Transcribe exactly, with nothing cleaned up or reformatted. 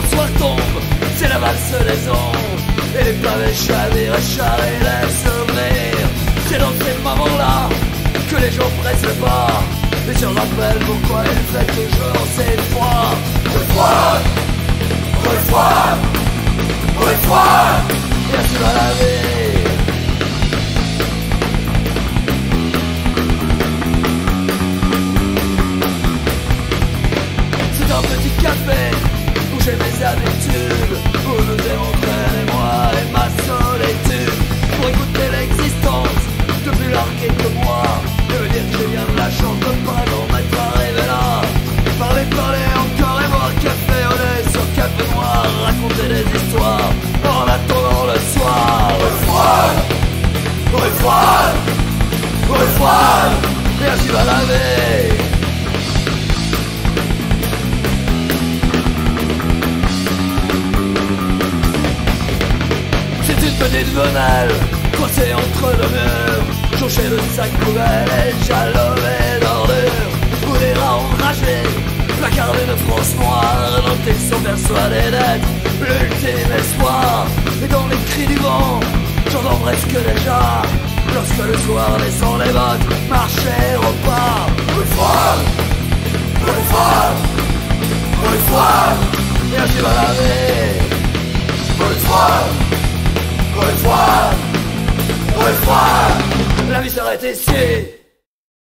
le soir tombe, c'est la valse des ondes. Et les pavés chavirent et charrés laissent ouvrir. C'est dans ces moments-là que les gens pressent le pas. Et je rappelle pourquoi il fait toujours ces froid. Le froid, le froid, le froid. Et ainsi va la vie. C'est un petit café où j'ai mes habitudes, où nous démontrons et moi et ma solitude, pour écouter l'existence de plus largué que moi, et me dire que j'ai bien de la chance de pas d'en être arrivé là. Parler, parler encore et boire café au lait sur café noir, raconter des histoires en attendant le soir. Au froid, au froid, au froid, et ainsi va la vie. C'est une petite venelle coincée entre deux murs, jonchée de sacs poubelles et jalonnée d'ordures, où les rats enragés placardés de France noire, dont ils sont persuadés d'être l'ultime espoir. Et dans les cris du vent, j'entends presque déjà, lorsque le soir descend les bottes, marcher repart. Le froid, le froid, le froid, et ainsi va la vie. Le froid, le froid, le froid, la vie s'arrête ici.